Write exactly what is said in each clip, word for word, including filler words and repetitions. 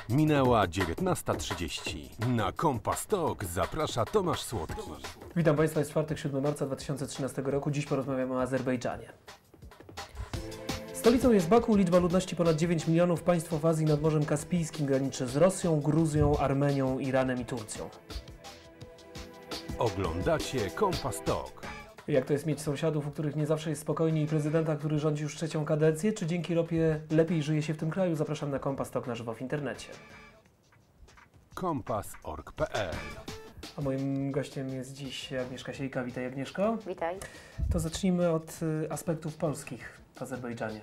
Minęła dziewiętnasta trzydzieści. Na Kompas Talk zaprasza Tomasz Słodki. Witam Państwa, jest czwartek, siódmego marca dwa tysiące trzynastego roku. Dziś porozmawiamy o Azerbejdżanie. Stolicą jest Baku, liczba ludności ponad dziewięć milionów. Państwo w Azji nad Morzem Kaspijskim, graniczy z Rosją, Gruzją, Armenią, Iranem i Turcją. Oglądacie Kompas Talk. Jak to jest mieć sąsiadów, u których nie zawsze jest spokojnie, i prezydenta, który rządzi już trzecią kadencję? Czy dzięki ropie lepiej żyje się w tym kraju? Zapraszam na Kompas Talk na żywo w internecie. kompas kropka org kropka p l. A moim gościem jest dziś Agnieszka Siejka. Witaj, Agnieszko. Witaj. To zacznijmy od y, aspektów polskich w Azerbejdżanie.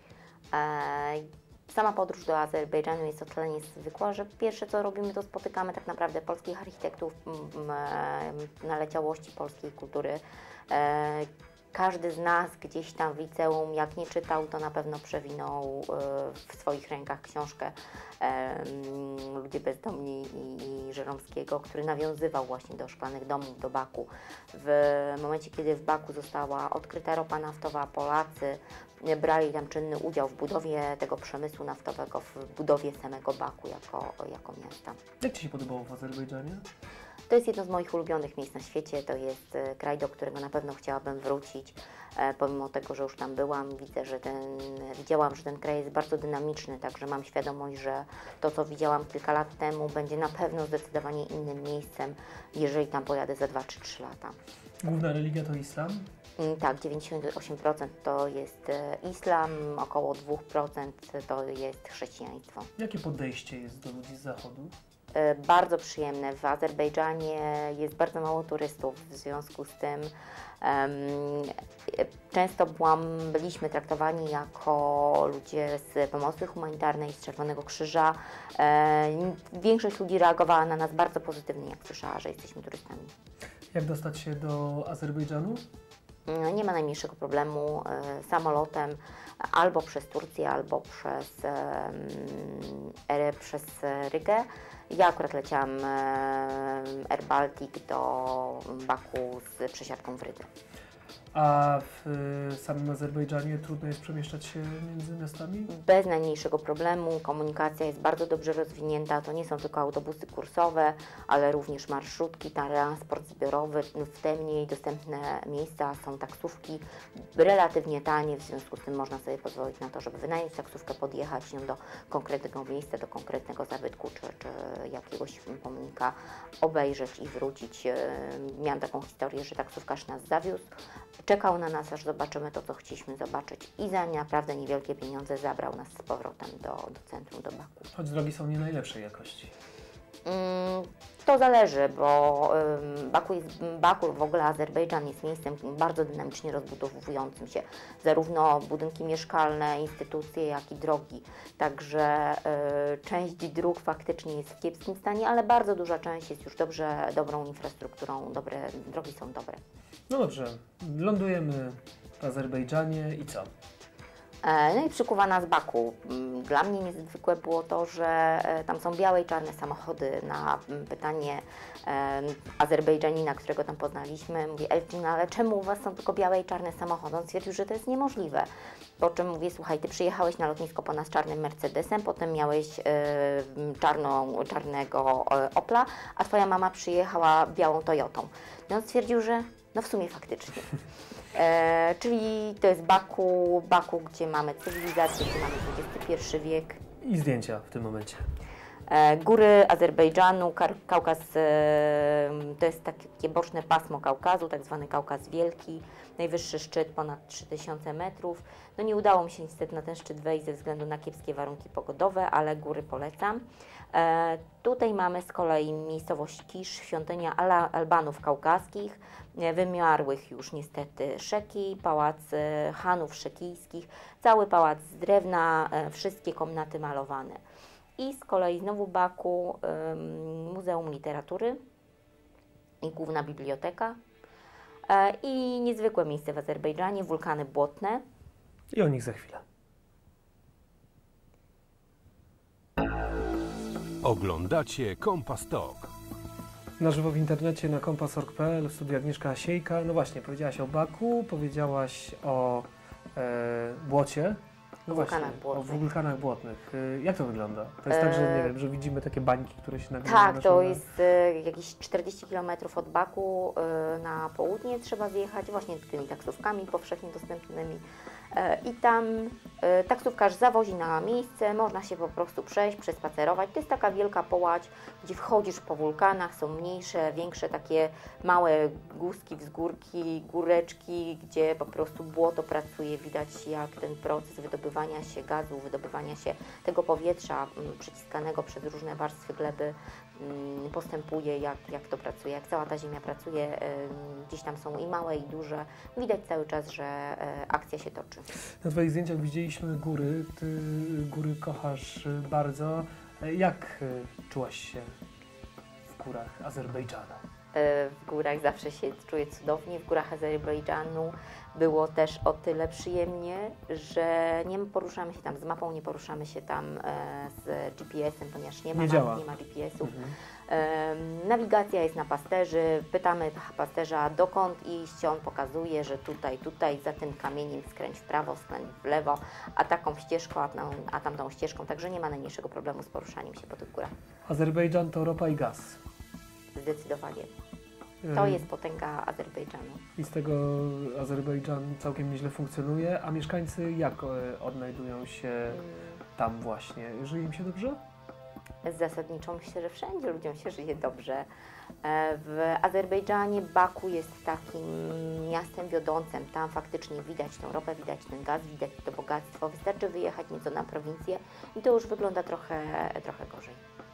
E, sama podróż do Azerbejdżanu jest o tyle niezwykła, że pierwsze co robimy, to spotykamy tak naprawdę polskich architektów, m, m, naleciałości polskiej kultury. E, Każdy z nas gdzieś tam w liceum, jak nie czytał, to na pewno przewinął w swoich rękach książkę Ludzie bezdomni i Żeromskiego, który nawiązywał właśnie do szklanych domów, do Baku. W momencie, kiedy w Baku została odkryta ropa naftowa, Polacy brali tam czynny udział w budowie tego przemysłu naftowego, w budowie samego Baku jako, jako miasta. Jak Ci się podobało w Azerbejdżanie? To jest jedno z moich ulubionych miejsc na świecie, to jest kraj, do którego na pewno chciałabym wrócić, e, pomimo tego, że już tam byłam, widzę, że ten, widziałam, że ten kraj jest bardzo dynamiczny, także mam świadomość, że to, co widziałam kilka lat temu, będzie na pewno zdecydowanie innym miejscem, jeżeli tam pojadę za dwa czy trzy lata. Główna religia to islam? Tak, dziewięćdziesiąt osiem procent to jest islam, około dwa procent to jest chrześcijaństwo. Jakie podejście jest do ludzi z zachodu? Bardzo przyjemne. W Azerbejdżanie jest bardzo mało turystów, w związku z tym um, często byłam, byliśmy traktowani jako ludzie z pomocy humanitarnej, z Czerwonego Krzyża. Um, większość ludzi reagowała na nas bardzo pozytywnie, jak słyszała, że jesteśmy turystami. Jak dostać się do Azerbejdżanu? Nie ma najmniejszego problemu e, samolotem albo przez Turcję, albo przez, e, przez Rygę. Ja akurat leciałam e, Air Baltic do Baku z przesiadką w Rydze. A w y, samym Azerbejdżanie trudno jest przemieszczać się między miastami? Bez najmniejszego problemu. Komunikacja jest bardzo dobrze rozwinięta. To nie są tylko autobusy kursowe, ale również marszrutki, transport zbiorowy. W te mniej dostępne miejsca są taksówki relatywnie tanie, w związku z tym można sobie pozwolić na to, żeby wynająć taksówkę, podjechać nią do konkretnego miejsca, do konkretnego zabytku czy, czy jakiegoś pomnika, obejrzeć i wrócić. Miałam taką historię, że taksówkarz nas zawiózł, czekał na nas, aż zobaczymy to, co chcieliśmy zobaczyć, i za naprawdę niewielkie pieniądze zabrał nas z powrotem do, do centrum, do Baku. Choć drogi są nie najlepszej jakości. Mm, to zależy, bo ym, Baku, jest, Baku, w ogóle Azerbejdżan jest miejscem bardzo dynamicznie rozbudowującym się. Zarówno budynki mieszkalne, instytucje, jak i drogi. Także y, część dróg faktycznie jest w kiepskim stanie, ale bardzo duża część jest już dobrze, dobrą infrastrukturą, dobre, drogi są dobre. No dobrze, lądujemy w Azerbejdżanie i co? No i przykuwa nas Baku. Dla mnie niezwykłe było to, że tam są białe i czarne samochody. Na pytanie Azerbejdżanina, którego tam poznaliśmy, mówię: Elfin, ale czemu u Was są tylko białe i czarne samochody? On stwierdził, że to jest niemożliwe. Po czym mówię: słuchaj, Ty przyjechałeś na lotnisko po nas czarnym Mercedesem, potem miałeś e, czarną, czarnego e, Opla, a Twoja mama przyjechała białą Toyotą. I on stwierdził, że no w sumie faktycznie. E, czyli to jest Baku, Baku, gdzie mamy cywilizację, gdzie mamy dwudziesty pierwszy wiek. I zdjęcia w tym momencie. E, góry Azerbejdżanu, Kaukaz, e, to jest takie boczne pasmo Kaukazu, tak zwany Kaukaz Wielki, najwyższy szczyt ponad trzy tysiące metrów. No nie udało mi się niestety na ten szczyt wejść ze względu na kiepskie warunki pogodowe, ale góry polecam. E, tutaj mamy z kolei miejscowość Kisz, świątynia Al Albanów kaukaskich, e, wymiarłych już niestety Szeki, pałac e, Hanów szekijskich, cały pałac z drewna, e, wszystkie komnaty malowane. I z kolei znowu Baku, e, Muzeum Literatury i główna biblioteka. E, I niezwykłe miejsce w Azerbejdżanie, wulkany błotne. I o nich za chwilę. Oglądacie Kompas Talk. Na żywo w internecie na kompas kropka org kropka p l, w studiu Agnieszka Siejka. No właśnie, powiedziałaś o Baku, powiedziałaś o e, błocie. No w właśnie, wulkanach o błotnych. wulkanach błotnych. Y, Jak to wygląda? To jest tak, że nie E, wiem, że widzimy takie bańki, które się nagle Tak, wynoszą to na- jest e, jakieś czterdzieści kilometrów od Baku e, na południe trzeba zjechać właśnie tymi taksówkami powszechnie dostępnymi. E, I tam e, taksówkarz zawozi na miejsce, można się po prostu przejść, przespacerować. To jest taka wielka połać, gdzie wchodzisz po wulkanach, są mniejsze, większe takie małe górski, wzgórki, góreczki, gdzie po prostu błoto pracuje, widać jak ten proces wydobywania się gazu, wydobywania się tego powietrza m, przyciskanego przez różne warstwy gleby m, postępuje, jak, jak to pracuje, jak cała ta ziemia pracuje. em, Gdzieś tam są i małe, i duże. Widać cały czas, że e, akcja się toczy. Na Twoich zdjęciach widzieliśmy góry. Ty góry kochasz y, bardzo. E, Jak y, czułaś się w górach Azerbejdżanu? E, W górach zawsze się czuję cudownie. W górach Azerbejdżanu było też o tyle przyjemnie, że nie poruszamy się tam z mapą, nie poruszamy się tam e, z G P S-em, ponieważ nie ma Nie map, działa. nie ma G P S-ów. Mhm. Em, Nawigacja jest na pasterzy, pytamy pasterza dokąd iść, on pokazuje, że tutaj, tutaj, za tym kamieniem skręć w prawo, skręć w lewo, a taką ścieżką, a, tam, a tamtą ścieżką, także nie ma najmniejszego problemu z poruszaniem się po tych górach. Azerbejdżan to ropa i gaz. Zdecydowanie. To Y, jest potęga Azerbejdżanu. I z tego Azerbejdżan całkiem nieźle funkcjonuje, a mieszkańcy jak e, odnajdują się tam właśnie? Żyje im się dobrze? Zasadniczo myślę, że wszędzie ludziom się żyje dobrze. E, W Azerbejdżanie Baku jest takim miastem wiodącym. Tam faktycznie widać tą ropę, widać ten gaz, widać to bogactwo. Wystarczy wyjechać nieco na prowincję i to już wygląda trochę, trochę gorzej.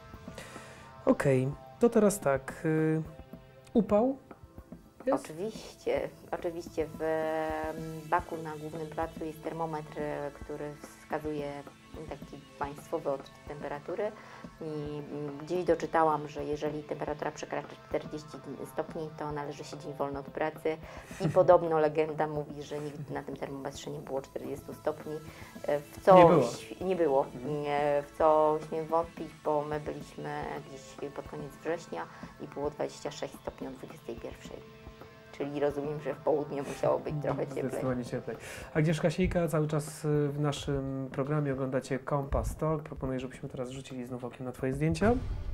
Okej, to teraz tak. y, Upał jest? Oczywiście, oczywiście w em, Baku na głównym placu jest termometr, e, który wskazuje taki państwowy odczyt temperatury i mm, gdzieś doczytałam, że jeżeli temperatura przekracza czterdzieści stopni, to należy się dzień wolny od pracy i podobno legenda mówi, że nigdy na tym termometrze nie było czterdzieści stopni, e, w co Nie było. ś- nie było, Mhm. nie, w co śmiem wątpić, bo my byliśmy gdzieś pod koniec września i było dwadzieścia sześć stopni o dwudziestej pierwszej. Czyli rozumiem, że w południe musiało być trochę cieplej. Zdecydowanie cieplej. Agnieszka Siejka, cały czas y, w naszym programie oglądacie Compass Talk. Proponuję, żebyśmy teraz rzucili znów okiem na Twoje zdjęcia.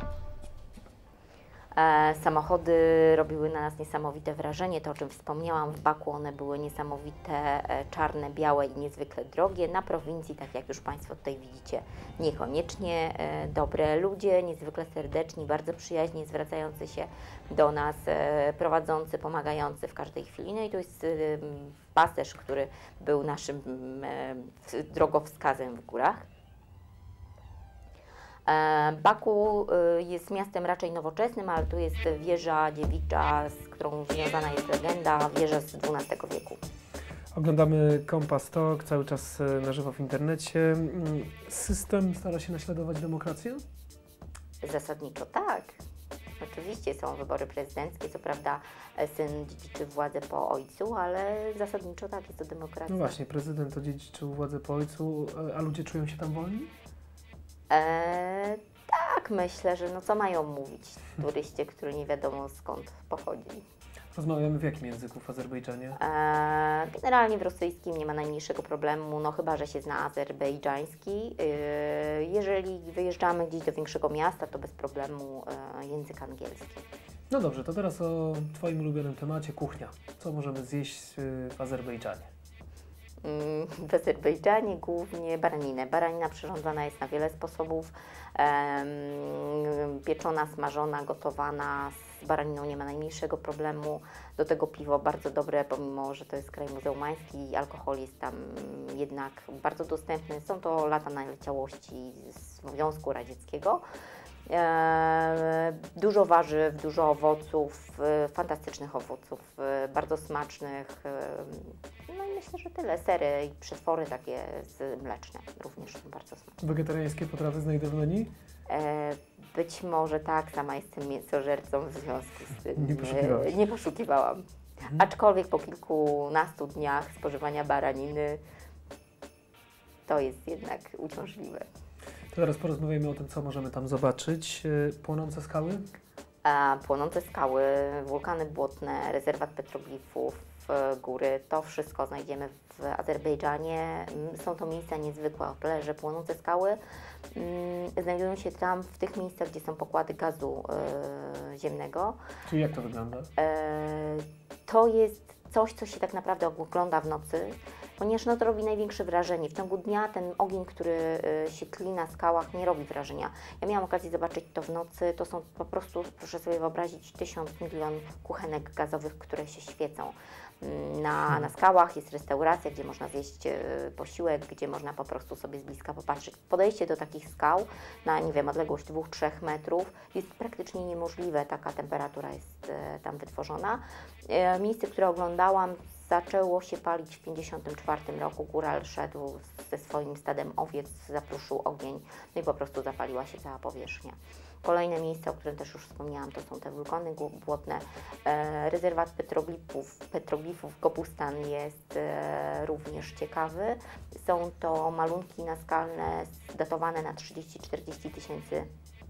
E, samochody robiły na nas niesamowite wrażenie, to o czym wspomniałam, w Baku one były niesamowite, e, czarne, białe i niezwykle drogie. Na prowincji, tak jak już Państwo tutaj widzicie, niekoniecznie e, dobre ludzie, niezwykle serdeczni, bardzo przyjaźnie zwracający się do nas, e, prowadzący, pomagający w każdej chwili. No i to jest e, pasterz, który był naszym e, drogowskazem w górach. E, Baku e, jest miastem raczej nowoczesnym, ale tu jest wieża dziewicza, z którą związana jest legenda, wieża z dwunastego wieku. Oglądamy Compass Talk, cały czas y, na żywo w internecie. Mm, System stara się naśladować demokrację? Zasadniczo tak. Oczywiście są wybory prezydenckie, co prawda e, syn dziedziczy władzę po ojcu, ale zasadniczo tak, jest to demokracja. No właśnie, prezydent odziedziczył władzę po ojcu, a- a ludzie czują się tam wolni? E, tak, myślę, że no co mają mówić turyście, który nie wiadomo skąd pochodzi. Rozmawiamy w jakim języku w Azerbejdżanie? E, Generalnie w rosyjskim nie ma najmniejszego problemu, no chyba że się zna azerbejdżański. E, Jeżeli wyjeżdżamy gdzieś do większego miasta, to bez problemu e, język angielski. No dobrze, to teraz o Twoim ulubionym temacie, kuchnia. Co możemy zjeść y, w Azerbejdżanie? Mm, W Azerbejdżanie głównie baraninę. Baranina przyrządzana jest na wiele sposobów. Em, pieczona, smażona, gotowana. Z baraniną nie ma najmniejszego problemu. Do tego piwo bardzo dobre, pomimo że to jest kraj muzułmański. Alkohol jest tam jednak bardzo dostępny. Są to lata naleciałości z Związku Radzieckiego. E, dużo warzyw, dużo owoców, e, fantastycznych owoców, e, bardzo smacznych. E, no i myślę, że tyle. Sery i przetwory takie z mleczne również są bardzo smaczne. Wegetariańskie potrawy znajdę w menu? E, być może tak, sama jestem mięsożercą, w związku z tym Nie poszukiwałaś. e, nie poszukiwałam. Mhm. Aczkolwiek po kilkunastu dniach spożywania baraniny to jest jednak uciążliwe. To teraz porozmawiamy o tym, co możemy tam zobaczyć. Y, Płonące skały? A płonące skały, wulkany błotne, rezerwat petroglifów, w góry. To wszystko znajdziemy w Azerbejdżanie. Są to miejsca niezwykłe, o tyle, że płonące skały znajdują się tam w tych miejscach, gdzie są pokłady gazu e, ziemnego. Czyli jak to wygląda? E, to jest coś, co się tak naprawdę ogląda w nocy, ponieważ no, to robi największe wrażenie. W ciągu dnia ten ogień, który y, się tli na skałach, nie robi wrażenia. Ja miałam okazję zobaczyć to w nocy. To są po prostu, proszę sobie wyobrazić, tysiąc milion kuchenek gazowych, które się świecą. Na, na skałach jest restauracja, gdzie można zjeść y, posiłek, gdzie można po prostu sobie z bliska popatrzeć. Podejście do takich skał na, nie wiem, odległość dwóch do trzech metrów jest praktycznie niemożliwe. Taka temperatura jest y, tam wytworzona. Y, miejsce, które oglądałam, zaczęło się palić w tysiąc dziewięćset pięćdziesiątym czwartym roku. Góral szedł ze swoim stadem owiec, zapruszył ogień, no i po prostu zapaliła się cała powierzchnia. Kolejne miejsce, o którym też już wspomniałam, to są te wulkany błotne. E, rezerwat petroglifów, petroglifów Gobustan jest e, również ciekawy. Są to malunki naskalne datowane na trzydzieści do czterdziestu tysięcy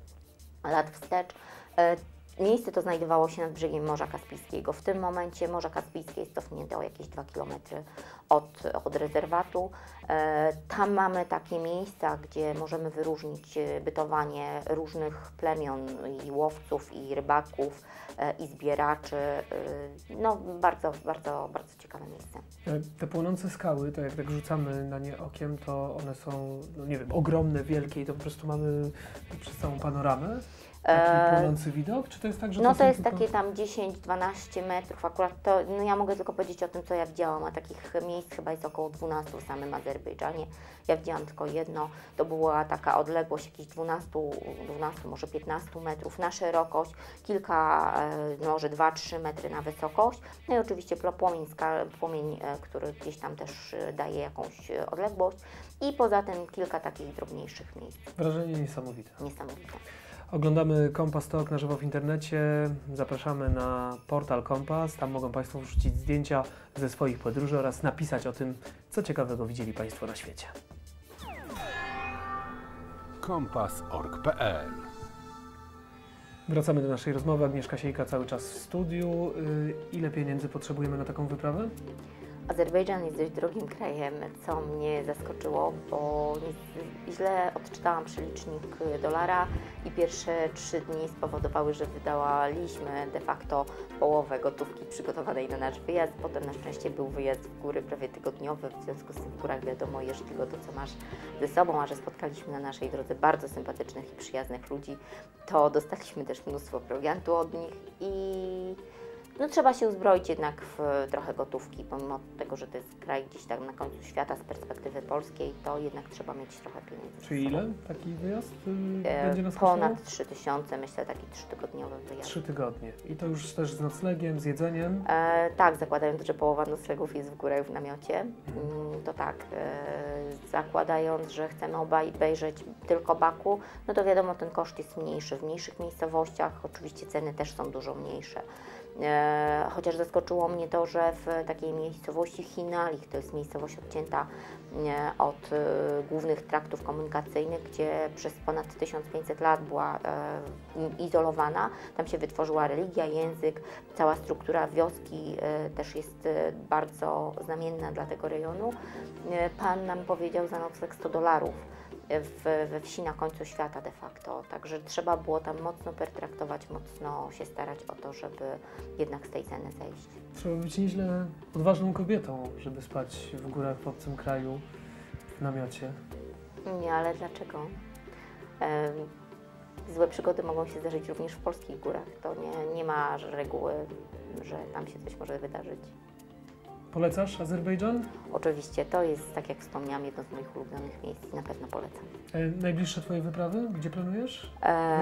lat wstecz. E, Miejsce to znajdowało się nad brzegiem Morza Kaspijskiego. W tym momencie Morze Kaspijskie jest cofnięte o jakieś dwa kilometry od, od rezerwatu. E, tam mamy takie miejsca, gdzie możemy wyróżnić bytowanie różnych plemion i łowców, i rybaków, e, i zbieraczy. E, no bardzo, bardzo, bardzo ciekawe miejsce. Te płonące skały, to jak tak rzucamy na nie okiem, to one są, no nie wiem, ogromne, wielkie i to po prostu mamy przez całą panoramę. Taki płonący widok? Czy to jest tak, że No to, to są jest tylko... takie tam dziesięć do dwunastu metrów, akurat to, no ja mogę tylko powiedzieć o tym, co ja widziałam, a takich miejsc chyba jest około dwunastu w samym Azerbejdżanie. Ja widziałam tylko jedno, to była taka odległość jakieś dwanaście, dwanaście, może piętnaście metrów na szerokość, kilka, może dwa do trzech metry na wysokość, no i oczywiście płomień, skal, płomień, który gdzieś tam też daje jakąś odległość i poza tym kilka takich drobniejszych miejsc. Wrażenie niesamowite. Niesamowite. Oglądamy Kompas Talk na żywo w internecie. Zapraszamy na portal Kompas. Tam mogą Państwo wrzucić zdjęcia ze swoich podróży oraz napisać o tym, co ciekawego widzieli Państwo na świecie. kompas kropka org kropka pe el. Wracamy do naszej rozmowy. Agnieszka Siejka cały czas w studiu. Ile pieniędzy potrzebujemy na taką wyprawę? Azerbejdżan jest dość drogim krajem, co mnie zaskoczyło, bo źle odczytałam przelicznik dolara i pierwsze trzy dni spowodowały, że wydawaliśmy de facto połowę gotówki przygotowanej na nasz wyjazd. Potem na szczęście był wyjazd w góry prawie tygodniowy, w związku z tym w górach wiadomo, jesz tylko to, co masz ze sobą, a że spotkaliśmy na naszej drodze bardzo sympatycznych i przyjaznych ludzi, to dostaliśmy też mnóstwo prowiantu od nich i no, trzeba się uzbroić jednak w trochę gotówki, pomimo tego, że to jest kraj gdzieś tam na końcu świata z perspektywy polskiej, to jednak trzeba mieć trochę pieniędzy. Czyli ile taki wyjazd yy, e, będzie nas kosztował? Ponad trzy tysiące, myślę, taki trzytygodniowy wyjazd. Trzy tygodnie. I to już też z noclegiem, z jedzeniem? E, tak, zakładając, że połowa noclegów jest w górach w namiocie, mm, to tak, e, zakładając, że chcemy obejrzeć tylko Baku, no to wiadomo, ten koszt jest mniejszy. W mniejszych miejscowościach oczywiście ceny też są dużo mniejsze. E, chociaż zaskoczyło mnie to, że w takiej miejscowości Hinalich, to jest miejscowość odcięta e, od e, głównych traktów komunikacyjnych, gdzie przez ponad tysiąc pięćset lat była e, izolowana, tam się wytworzyła religia, język, cała struktura wioski e, też jest e, bardzo znamienna dla tego rejonu. E, pan nam powiedział za nocleg sto dolarów. W, we wsi na końcu świata de facto, także trzeba było tam mocno pertraktować, mocno się starać o to, żeby jednak z tej ceny zejść. Trzeba być nieźle odważną kobietą, żeby spać w górach w obcym kraju, w namiocie. Nie, ale dlaczego? E, złe przygody mogą się zdarzyć również w polskich górach, to nie, nie ma reguły, że tam się coś może wydarzyć. Polecasz Azerbejdżan? Oczywiście, to jest, tak jak wspomniałam, jedno z moich ulubionych miejsc i na pewno polecam. E, najbliższe Twoje wyprawy? Gdzie planujesz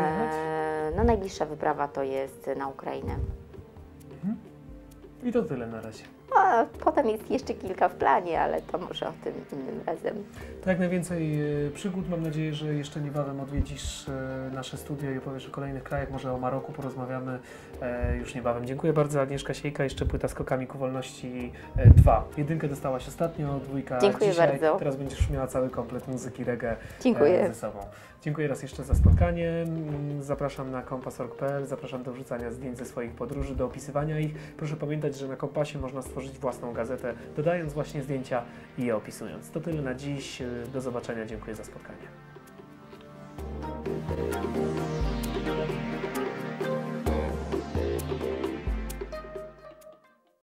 E, no najbliższa wyprawa to jest na Ukrainę. Mhm. I to tyle na razie. A potem jest jeszcze kilka w planie, ale to może o tym innym razem. Tak, jak najwięcej e, przygód. Mam nadzieję, że jeszcze niebawem odwiedzisz e, nasze studio i opowiesz o kolejnych krajach. Może o Maroku porozmawiamy e, już niebawem. Dziękuję bardzo. Agnieszka Siejka. Jeszcze płyta Skokami ku wolności e, dwa. Jedynkę dostałaś ostatnio, dwójka Dziękuję dzisiaj. bardzo. Teraz będziesz miała cały komplet muzyki reggae Dziękuję. e, ze sobą. Dziękuję raz jeszcze za spotkanie. Zapraszam na kompas kropka org kropka pe el. Zapraszam do wrzucania zdjęć ze swoich podróży, do opisywania ich. Proszę pamiętać, że na Kompasie można stworzyć własną gazetę, dodając właśnie zdjęcia i je opisując. To tyle na dziś. Do zobaczenia. Dziękuję za spotkanie.